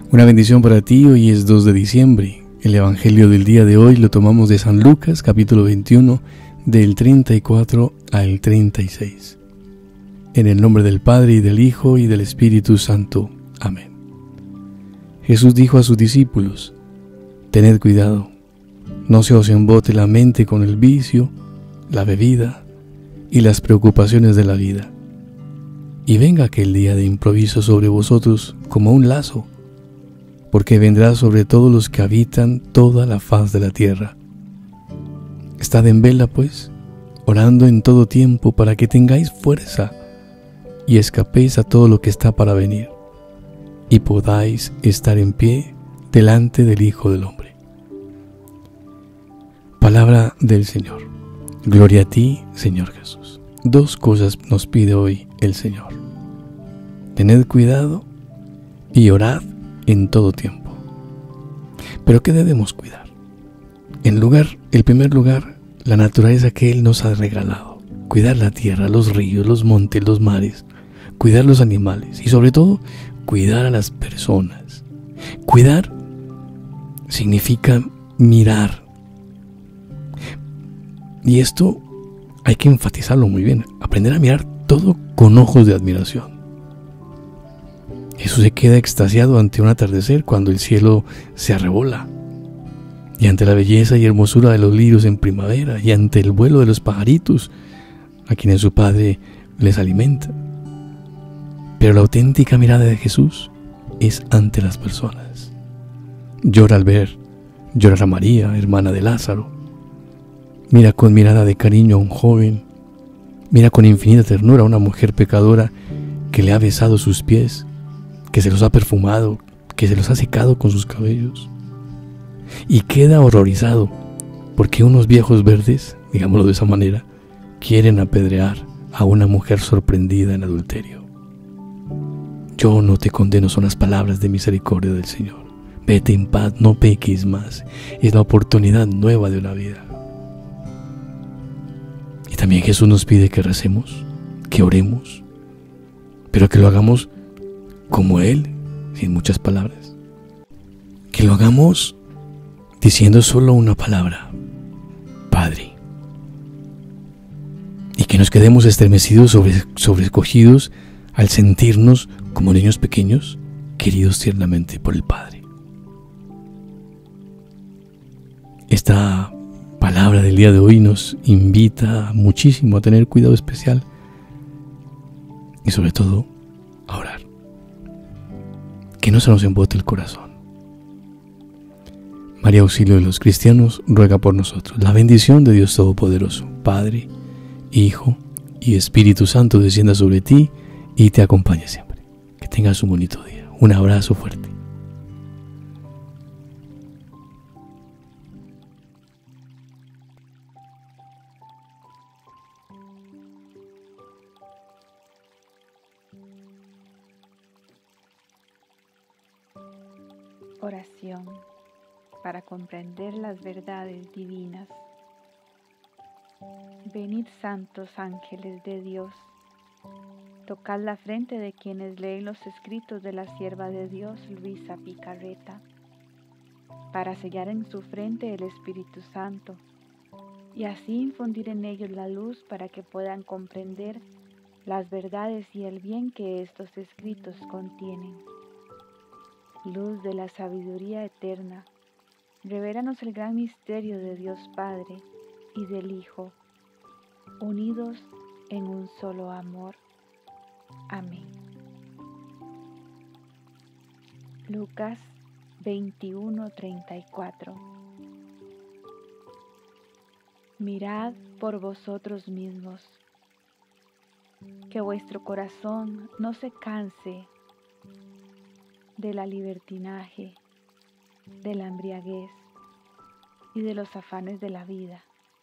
Una bendición para ti. Hoy es 2 de diciembre. El Evangelio del día de hoy lo tomamos de San Lucas, capítulo 21, del 34 al 36. En el nombre del Padre, y del Hijo, y del Espíritu Santo. Amén. Jesús dijo a sus discípulos: tened cuidado, no se os embote la mente con el vicio, la bebida y las preocupaciones de la vida. Y venga aquel día de improviso sobre vosotros como un lazo, porque vendrá sobre todos los que habitan toda la faz de la tierra. Estad en vela, pues, orando en todo tiempo, para que tengáis fuerza y escapéis a todo lo que está para venir, y podáis estar en pie delante del Hijo del Hombre. Palabra del Señor. Gloria a ti, Señor Jesús. Dos cosas nos pide hoy el Señor: tened cuidado y orad en todo tiempo. ¿Pero qué debemos cuidar? El primer lugar, la naturaleza que Él nos ha regalado. Cuidar la tierra, los ríos, los montes, los mares. Cuidar los animales y sobre todo, cuidar a las personas. Cuidar significa mirar. Y esto hay que enfatizarlo muy bien. Aprender a mirar todo con ojos de admiración. Jesús se queda extasiado ante un atardecer cuando el cielo se arrebola, y ante la belleza y hermosura de los lirios en primavera, y ante el vuelo de los pajaritos a quienes su Padre les alimenta. Pero la auténtica mirada de Jesús es ante las personas. Llora al ver llorar a María, hermana de Lázaro. Mira con mirada de cariño a un joven. Mira con infinita ternura a una mujer pecadora que le ha besado sus pies, que se los ha perfumado, que se los ha secado con sus cabellos. Y queda horrorizado porque unos viejos verdes, digámoslo de esa manera, quieren apedrear a una mujer sorprendida en adulterio. Yo no te condeno, son las palabras de misericordia del Señor. Vete en paz, no peques más. Es la oportunidad nueva de una vida. Y también Jesús nos pide que recemos, que oremos, pero que lo hagamos como Él, sin muchas palabras. Que lo hagamos diciendo solo una palabra: Padre. Y que nos quedemos estremecidos, sobrecogidos al sentirnos como niños pequeños, queridos tiernamente por el Padre. Esta palabra del día de hoy nos invita muchísimo a tener cuidado especial y sobre todo a orar. Que no se nos embote el corazón. María, auxilio de los cristianos, ruega por nosotros. La bendición de Dios Todopoderoso, Padre, Hijo y Espíritu Santo, descienda sobre ti y te acompañe siempre. Que tengas un bonito día. Un abrazo fuerte. Oración para comprender las verdades divinas. Venid, santos ángeles de Dios, tocad la frente de quienes leen los escritos de la sierva de Dios, Luisa Picarreta, para sellar en su frente el Espíritu Santo y así infundir en ellos la luz para que puedan comprender las verdades y el bien que estos escritos contienen. Luz de la sabiduría eterna, revélanos el gran misterio de Dios Padre y del Hijo, unidos en un solo amor. Amén. Lucas 21:34. Mirad por vosotros mismos, que vuestro corazón no se canse de la libertinaje, de la embriaguez y de los afanes de la vida.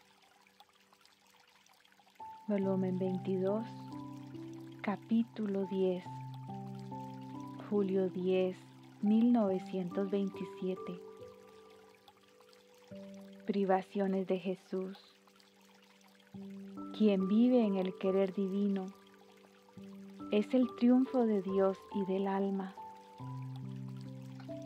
Volumen 22, capítulo 10, julio 10, 1927. Privaciones de Jesús. Quien vive en el querer divino es el triunfo de Dios y del alma.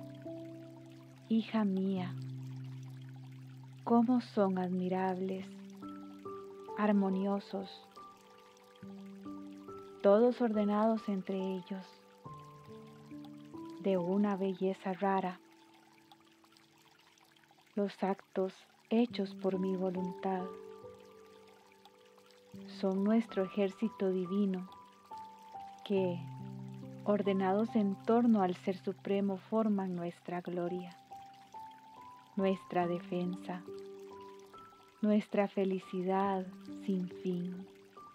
Hija mía, cómo son admirables, armoniosos, todos ordenados entre ellos, de una belleza rara, los actos hechos por mi voluntad. Son nuestro ejército divino que, ordenados en torno al Ser Supremo, forman nuestra gloria, nuestra defensa, nuestra felicidad sin fin.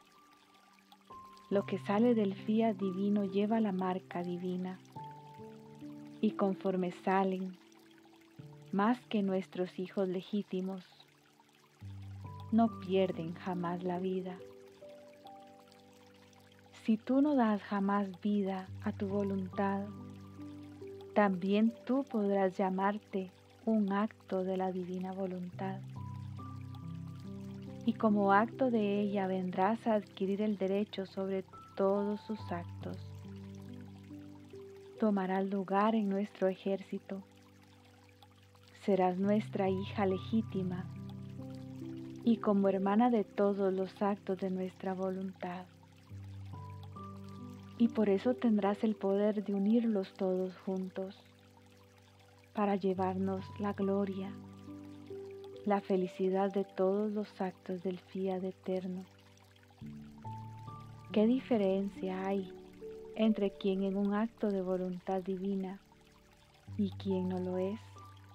Lo que sale del fiat divino lleva la marca divina, y conforme salen, más que nuestros hijos legítimos, no pierden jamás la vida. Si tú no das jamás vida a tu voluntad, también tú podrás llamarte un acto de la divina voluntad. Y como acto de ella vendrás a adquirir el derecho sobre todos sus actos. Tomarás lugar en nuestro ejército. Serás nuestra hija legítima y como hermana de todos los actos de nuestra voluntad. Y por eso tendrás el poder de unirlos todos juntos para llevarnos la gloria, la felicidad de todos los actos del fiat eterno. ¿Qué diferencia hay entre quien en un acto de voluntad divina y quien no lo es?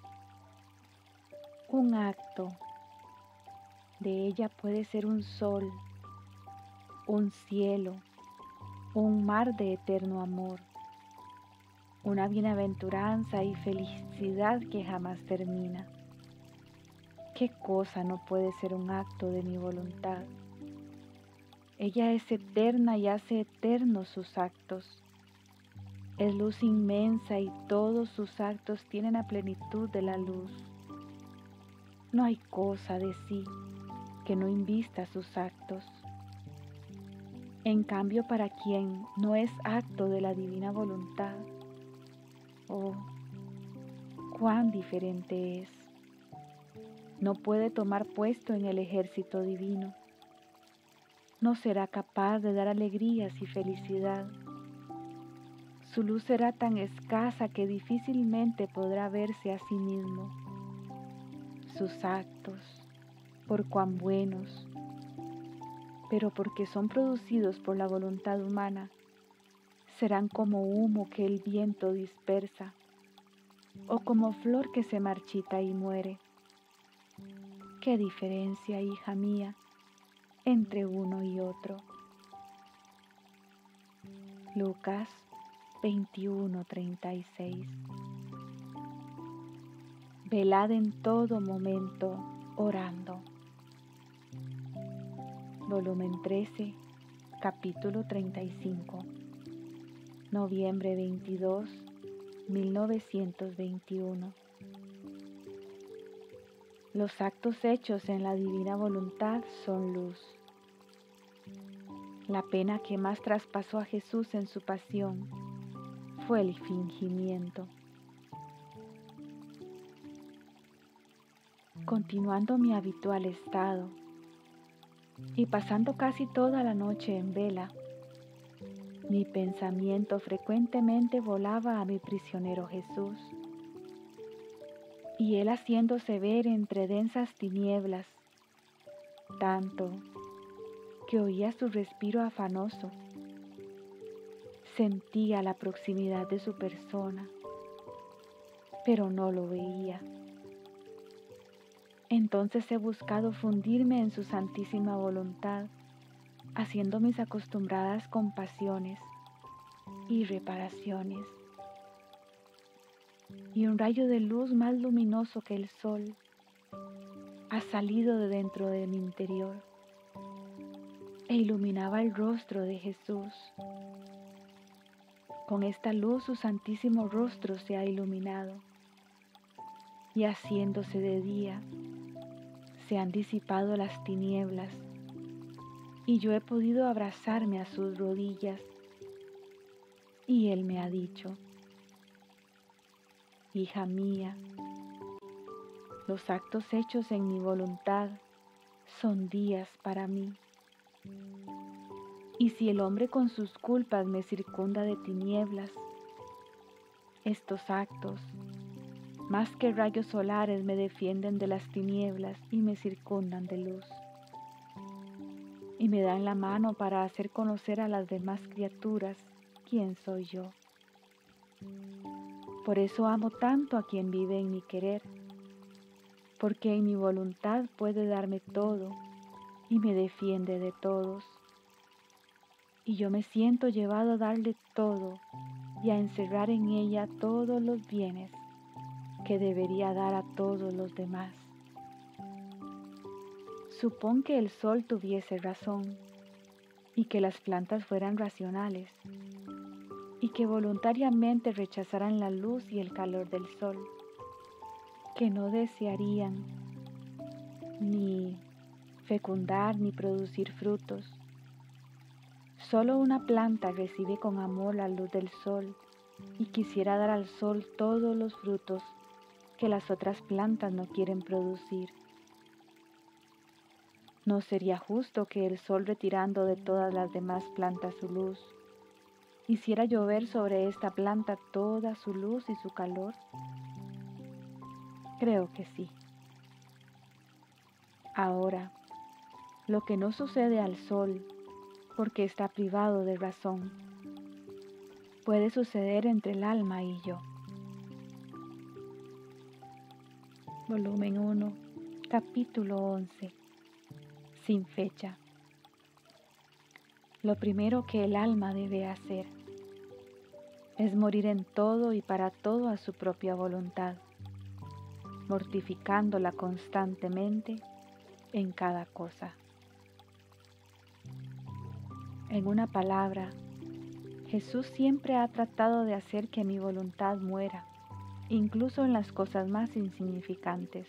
Un acto de ella puede ser un sol, un cielo, un mar de eterno amor, una bienaventuranza y felicidad que jamás termina. ¿Qué cosa no puede ser un acto de mi voluntad? Ella es eterna y hace eternos sus actos. Es luz inmensa y todos sus actos tienen la plenitud de la luz. No hay cosa de sí que no invista sus actos. En cambio, para quien no es acto de la divina voluntad, oh, cuán diferente es. No puede tomar puesto en el ejército divino. No será capaz de dar alegrías y felicidad. Su luz será tan escasa que difícilmente podrá verse a sí mismo. Sus actos, por cuán buenos, pero porque son producidos por la voluntad humana, serán como humo que el viento dispersa, o como flor que se marchita y muere. ¿Qué diferencia, hija mía, entre uno y otro? Lucas 21:36. Velad en todo momento orando. Volumen 13, capítulo 35. Noviembre 22, 1921. Los actos hechos en la divina voluntad son luz. La pena que más traspasó a Jesús en su pasión fue el fingimiento. Continuando mi habitual estado y pasando casi toda la noche en vela, mi pensamiento frecuentemente volaba a mi prisionero Jesús, y él haciéndose ver entre densas tinieblas, tanto que oía su respiro afanoso, sentía la proximidad de su persona, pero no lo veía. Entonces he buscado fundirme en su santísima voluntad, haciendo mis acostumbradas compasiones y reparaciones. Y un rayo de luz más luminoso que el sol ha salido de dentro de mi interior e iluminaba el rostro de Jesús. Con esta luz su santísimo rostro se ha iluminado, y haciéndose de día, se han disipado las tinieblas, y yo he podido abrazarme a sus rodillas, y Él me ha dicho: hija mía, Los actos hechos en mi voluntad son días para mí. Y si el hombre con sus culpas me circunda de tinieblas, estos actos, más que rayos solares, me defienden de las tinieblas y me circundan de luz. Y me dan la mano para hacer conocer a las demás criaturas quién soy yo. Por eso amo tanto a quien vive en mi querer, porque en mi voluntad puede darme todo y me defiende de todos. Y yo me siento llevado a darle todo y a encerrar en ella todos los bienes que debería dar a todos los demás. Supón que el sol tuviese razón y que las plantas fueran racionales y que voluntariamente rechazaran la luz y el calor del sol, que no desearían ni fecundar ni producir frutos. Solo una planta recibe con amor la luz del sol y quisiera dar al sol todos los frutos que las otras plantas no quieren producir. ¿No sería justo que el sol, retirando de todas las demás plantas su luz, hiciera llover sobre esta planta toda su luz y su calor? Creo que sí. Ahora, lo que no sucede al sol, porque está privado de razón, puede suceder entre el alma y yo. Volumen 1, capítulo 11. Sin fecha. Lo primero que el alma debe hacer es morir en todo y para todo a su propia voluntad, mortificándola constantemente en cada cosa. En una palabra, Jesús siempre ha tratado de hacer que mi voluntad muera, incluso en las cosas más insignificantes,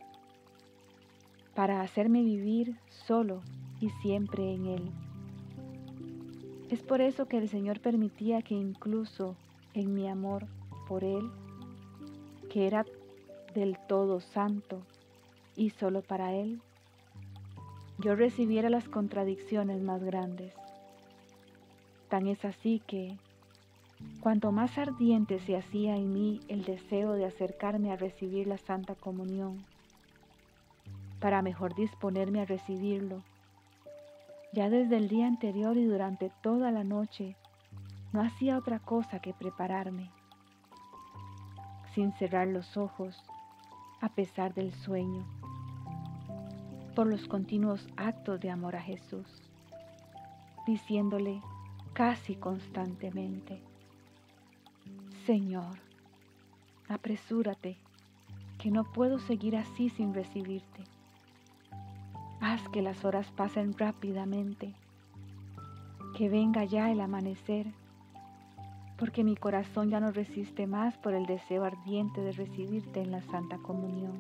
para hacerme vivir solo y siempre en Él. Es por eso que el Señor permitía que incluso en mi amor por Él, que era del todo santo y solo para Él, yo recibiera las contradicciones más grandes. Tan es así que, cuanto más ardiente se hacía en mí el deseo de acercarme a recibir la Santa Comunión, para mejor disponerme a recibirlo, ya desde el día anterior y durante toda la noche, no hacía otra cosa que prepararme, sin cerrar los ojos, a pesar del sueño, por los continuos actos de amor a Jesús, diciéndole casi constantemente: Señor, apresúrate, que no puedo seguir así sin recibirte. Haz que las horas pasen rápidamente, que venga ya el amanecer, porque mi corazón ya no resiste más por el deseo ardiente de recibirte en la Santa Comunión.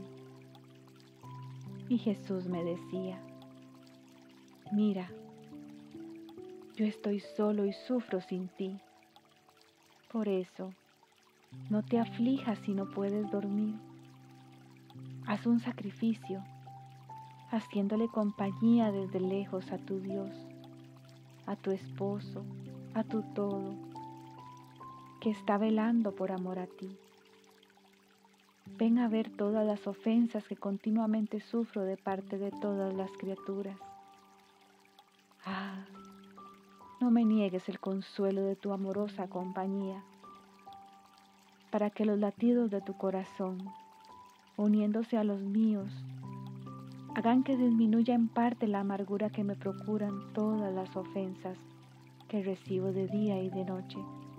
Y Jesús me decía: mira, yo estoy solo y sufro sin ti. Por eso, no te aflijas si no puedes dormir. Haz un sacrificio, haciéndole compañía desde lejos a tu Dios, a tu esposo, a tu todo, que está velando por amor a ti. Ven a ver todas las ofensas que continuamente sufro de parte de todas las criaturas. Ah, no me niegues el consuelo de tu amorosa compañía, para que los latidos de tu corazón, uniéndose a los míos, hagan que disminuya en parte la amargura que me procuran todas las ofensas que recibo de día y de noche.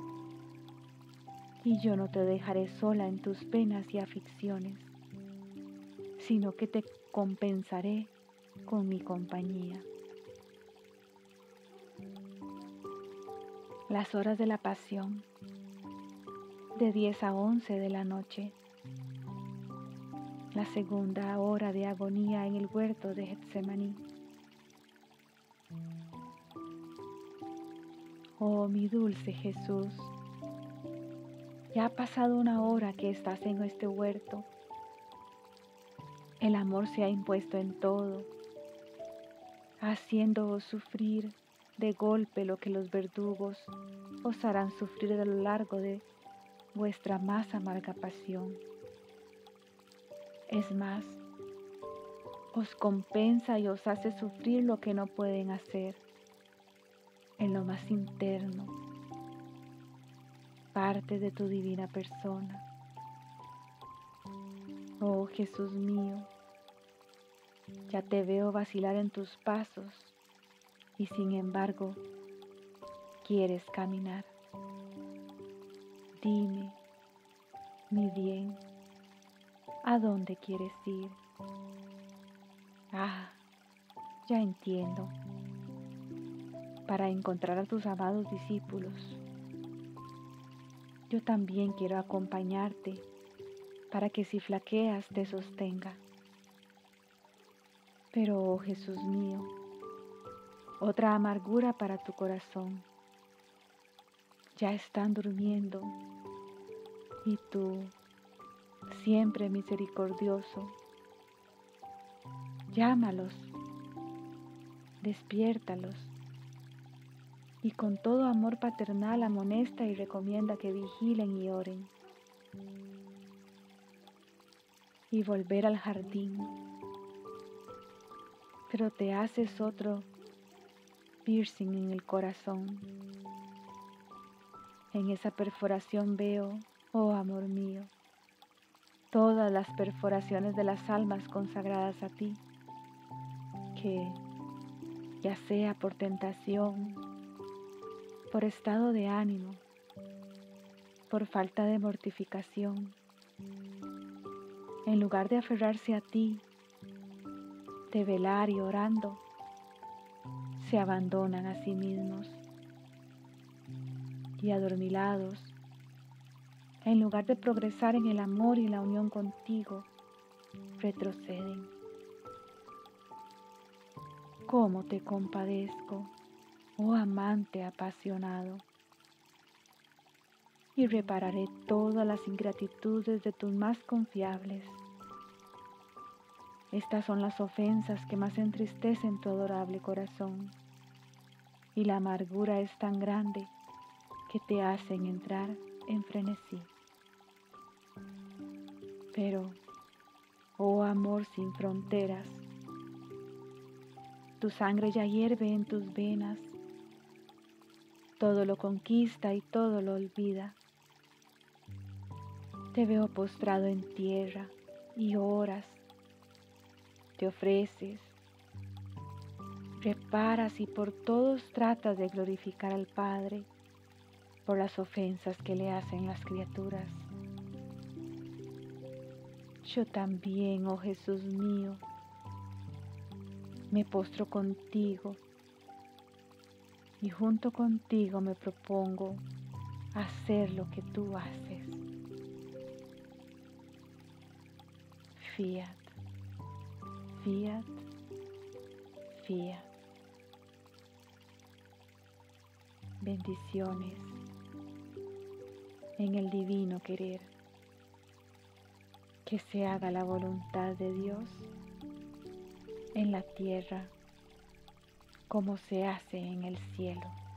Y yo no te dejaré sola en tus penas y aflicciones, sino que te compensaré con mi compañía. Las horas de la pasión, de 10 a 11 de la noche. La segunda hora de agonía en el huerto de Getsemaní. Oh, mi dulce Jesús, ya ha pasado una hora que estás en este huerto. El amor se ha impuesto en todo, haciéndoos sufrir de golpe lo que los verdugos os harán sufrir a lo largo de vuestra más amarga pasión. Es más, os compensa y os hace sufrir lo que no pueden hacer en lo más interno, parte de tu divina persona. Oh Jesús mío, ya te veo vacilar en tus pasos y sin embargo quieres caminar. Dime, mi bien, ¿a dónde quieres ir? Ah, ya entiendo. Para encontrar a tus amados discípulos. Yo también quiero acompañarte para que si flaqueas te sostenga. Pero, oh Jesús mío, otra amargura para tu corazón. Ya están durmiendo y tú, siempre misericordioso, llámalos, despiértalos y con todo amor paternal amonesta y recomienda que vigilen y oren. Y volver al jardín, pero te haces otro piercing en el corazón. En esa perforación veo, oh amor mío, todas las perforaciones de las almas consagradas a ti, que, ya sea por tentación, por estado de ánimo, por falta de mortificación, en lugar de aferrarse a ti, de velar y orando, se abandonan a sí mismos y adormilados, en lugar de progresar en el amor y la unión contigo, retroceden. ¿Cómo te compadezco, oh amante apasionado? Y repararé todas las ingratitudes de tus más confiables. Estas son las ofensas que más entristecen tu adorable corazón, y la amargura es tan grande que te hacen entrar en frenesí. Pero, oh amor sin fronteras, tu sangre ya hierve en tus venas, todo lo conquista y todo lo olvida. Te veo postrado en tierra y oras, te ofreces, reparas y por todos tratas de glorificar al Padre por las ofensas que le hacen las criaturas. Yo también, oh Jesús mío, me postro contigo y junto contigo me propongo hacer lo que tú haces. Fiat, fiat, fiat. Bendiciones en el divino querer. Que se haga la voluntad de Dios en la tierra como se hace en el cielo.